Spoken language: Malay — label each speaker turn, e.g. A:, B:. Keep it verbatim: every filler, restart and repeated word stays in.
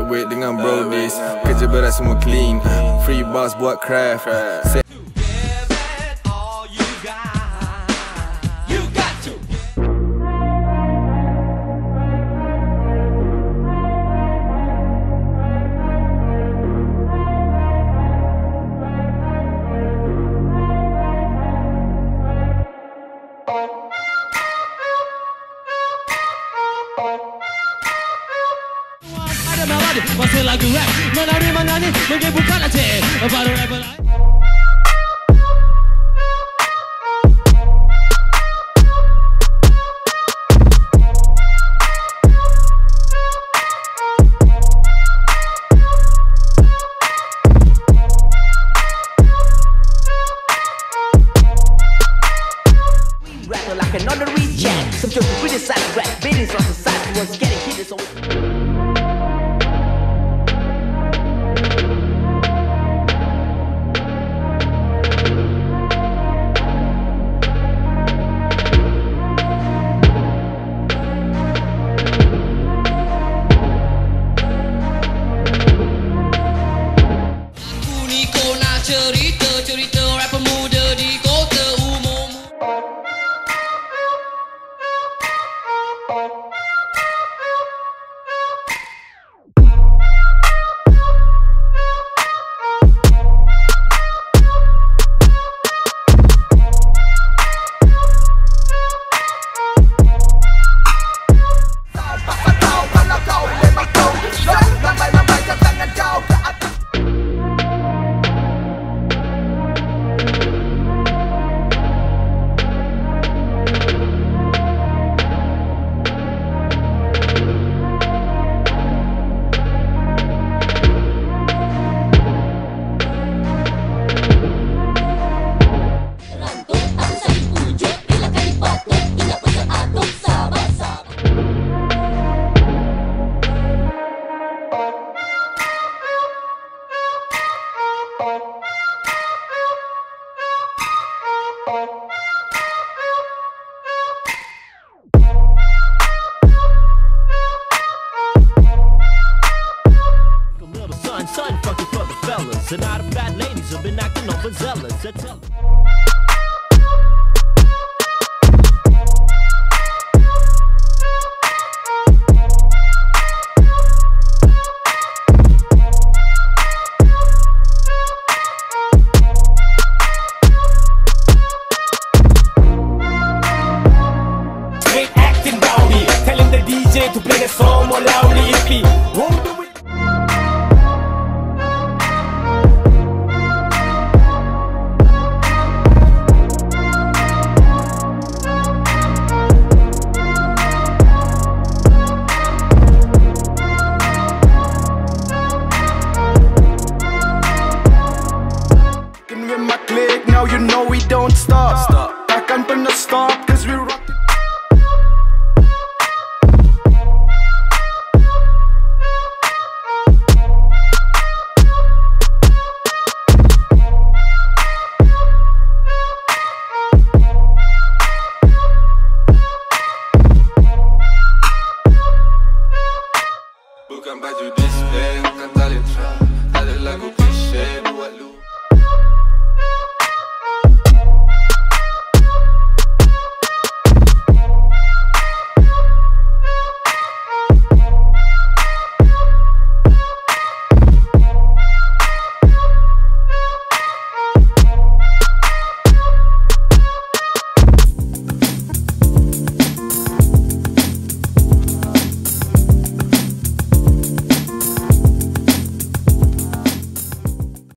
A: lightweight dengan brodies. Kerja berat semua clean, free boss buat craft.
B: Masih lagu rap, menari menyanyi, menggebukan aceh, baru rapper lain.
C: Rapper like an honorary jack. Some jokes to criticize rap, business on society was getting hit. So cerita-cerita rapper muda di kota umum.
B: Son, fucking for the fellas, and all the bad ladies have been acting overzealous. I tell
D: straight acting rowdy, telling the D J to play the song more loudly. If he won't do it.
E: With my clique, now you know we don't stop. Stop. Takkan pernah stop, cause we rock.
A: Bukan baju display, bukan talent track. Ada lagu cliche buat lu.